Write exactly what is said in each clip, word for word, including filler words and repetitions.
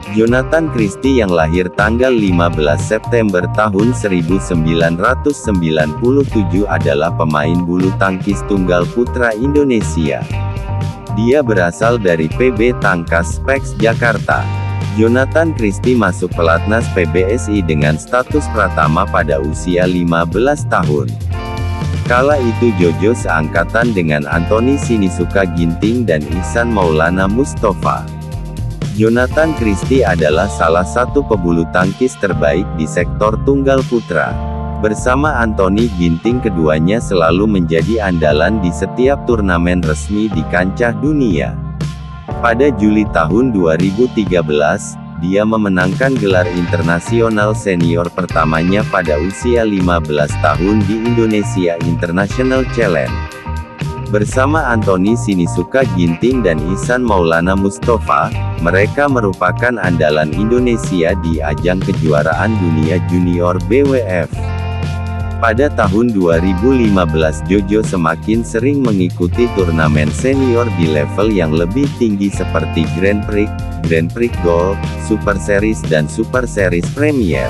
Jonathan Christie yang lahir tanggal lima belas September tahun seribu sembilan ratus sembilan puluh tujuh adalah pemain bulu tangkis tunggal putra Indonesia. Dia berasal dari P B Tangkas Spex Jakarta. Jonathan Christie masuk pelatnas P B S I dengan status pratama pada usia lima belas tahun. Kala itu Jojo seangkatan dengan Anthony Sinisuka Ginting dan Ihsan Maulana Mustafa. Jonathan Christie adalah salah satu pebulu tangkis terbaik di sektor tunggal putra. Bersama Anthony Ginting keduanya selalu menjadi andalan di setiap turnamen resmi di kancah dunia. Pada Juli tahun dua ribu tiga belas, dia memenangkan gelar internasional senior pertamanya pada usia lima belas tahun di Indonesia International Challenge. Bersama Anthony Sinisuka Ginting dan Ihsan Maulana Mustafa, mereka merupakan andalan Indonesia di ajang kejuaraan dunia junior B W F. Pada tahun dua ribu lima belas Jojo semakin sering mengikuti turnamen senior di level yang lebih tinggi seperti Grand Prix, Grand Prix Gold, Super Series dan Super Series Premier.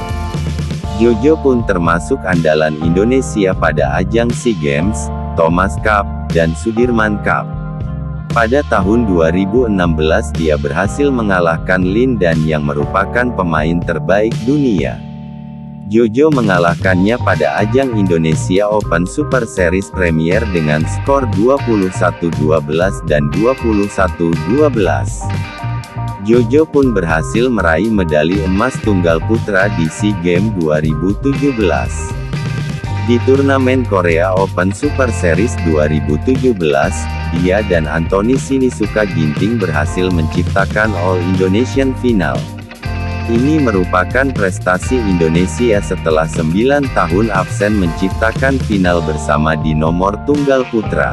Jojo pun termasuk andalan Indonesia pada ajang SEA Games, Thomas Cup, dan Sudirman Cup. Pada tahun dua ribu enam belas dia berhasil mengalahkan Lin Dan yang merupakan pemain terbaik dunia. Jojo mengalahkannya pada ajang Indonesia Open Super Series Premier dengan skor dua puluh satu dua belas dan dua puluh satu dua belas. Jojo pun berhasil meraih medali emas tunggal putra di SEA Games dua ribu tujuh belas. Di turnamen Korea Open Super Series dua ribu tujuh belas, dia dan Anthony Sinisuka Ginting berhasil menciptakan All Indonesian Final. Ini merupakan prestasi Indonesia setelah sembilan tahun absen menciptakan final bersama di nomor tunggal putra.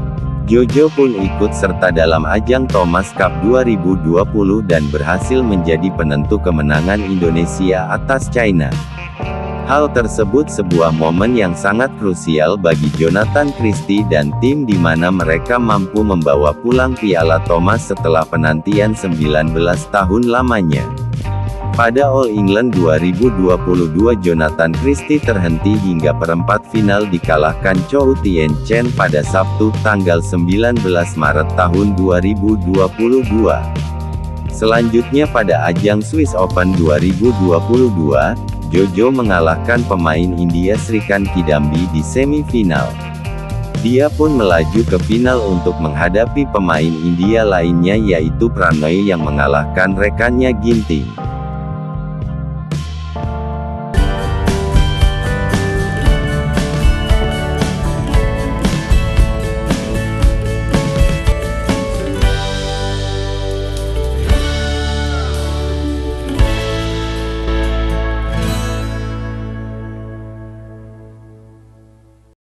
Jojo pun ikut serta dalam ajang Thomas Cup dua ribu dua puluh dan berhasil menjadi penentu kemenangan Indonesia atas China. Hal tersebut sebuah momen yang sangat krusial bagi Jonathan Christie dan tim di mana mereka mampu membawa pulang piala Thomas setelah penantian sembilan belas tahun lamanya. Pada All England dua ribu dua puluh dua Jonathan Christie terhenti hingga perempat final dikalahkan Chou Tien Chen pada Sabtu, tanggal sembilan belas Maret tahun dua ribu dua puluh dua. Selanjutnya pada ajang Swiss Open dua ribu dua puluh dua, Jojo mengalahkan pemain India Srikanth Kidambi di semifinal. Dia pun melaju ke final untuk menghadapi pemain India lainnya yaitu Pranoy yang mengalahkan rekannya Ginting.